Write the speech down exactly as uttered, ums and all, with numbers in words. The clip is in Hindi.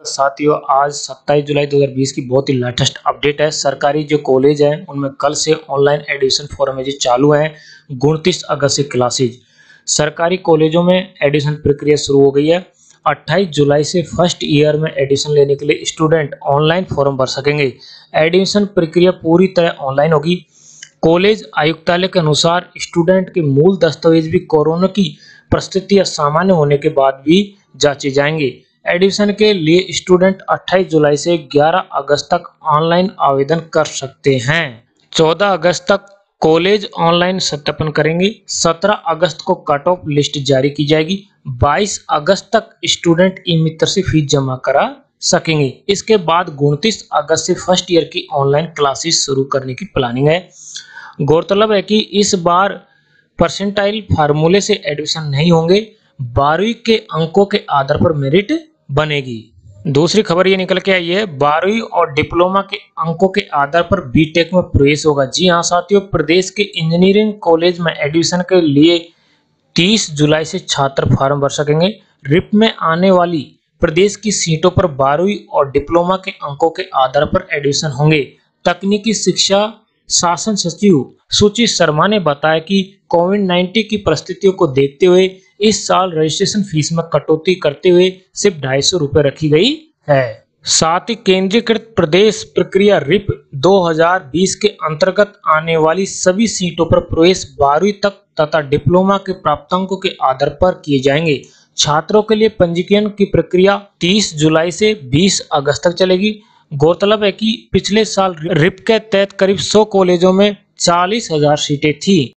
साथियों, आज सत्ताईस जुलाई दो हज़ार बीस की बहुत ही लेटेस्ट अपडेट है। सरकारी जो कॉलेज हैं उनमें कल से ऑनलाइन एडमिशन फॉर्म जो चालू हैं। उनतीस अगस्त से क्लासेज सरकारी कॉलेजों में एडमिशन प्रक्रिया शुरू हो गई है। अट्ठाईस जुलाई से फर्स्ट ईयर में एडमिशन लेने के लिए स्टूडेंट ऑनलाइन फॉर्म भर सकेंगे। एडमिशन प्रक्रिया पूरी तरह ऑनलाइन होगी। कॉलेज आयुक्तालय के अनुसार स्टूडेंट के मूल दस्तावेज भी कोरोना की परिस्थितियां सामान्य होने के बाद भी जांचे जाएंगे। एडमिशन के लिए स्टूडेंट अट्ठाईस जुलाई से ग्यारह अगस्त तक ऑनलाइन आवेदन कर सकते हैं। चौदह अगस्त तक कॉलेज ऑनलाइन सत्यापन करेंगे। सत्रह अगस्त को कट ऑफ लिस्ट जारी की जाएगी। बाईस अगस्त तक स्टूडेंट ई मित्र से फीस जमा करा सकेंगे। इसके बाद उनतीस अगस्त से फर्स्ट ईयर की ऑनलाइन क्लासेस शुरू करने की प्लानिंग है। गौरतलब है कि इस बार परसेंटाइल फार्मूले से एडमिशन नहीं होंगे। बारहवीं के अंकों के आधार पर मेरिट बनेगी। दूसरी खबर ये निकल के आई है, बारहवीं और डिप्लोमा के अंकों के आधार पर बीटेक में प्रवेश होगा। जी हाँ साथियों, प्रदेश के इंजीनियरिंग कॉलेज में एडमिशन के लिए तीस जुलाई से छात्र फॉर्म भर सकेंगे। रिप में आने वाली प्रदेश की सीटों पर बारहवीं और डिप्लोमा के अंकों के आधार पर एडमिशन होंगे। तकनीकी शिक्षा शासन सचिव सुचि शर्मा ने बताया कि कोविड उन्नीस की परिस्थितियों को देखते हुए इस साल रजिस्ट्रेशन फीस में कटौती करते हुए सिर्फ ढाई सौ रुपए रखी गई है। साथ ही केंद्रीकृत प्रदेश प्रक्रिया रिप दो हज़ार बीस के अंतर्गत आने वाली सभी सीटों पर प्रवेश बारहवीं तक तथा डिप्लोमा के प्राप्तांकों के आधार पर किए जाएंगे। छात्रों के लिए पंजीकरण की प्रक्रिया तीस जुलाई से बीस अगस्त तक चलेगी। गौरतलब है कि पिछले साल रिप के तहत करीब सौ कॉलेजों में चालीस हजार सीटें थी।